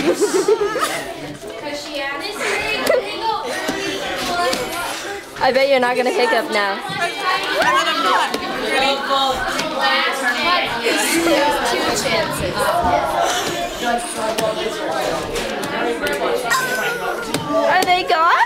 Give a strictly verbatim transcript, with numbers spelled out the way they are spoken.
I bet you're not gonna hiccup now. Two chances. Are they gone?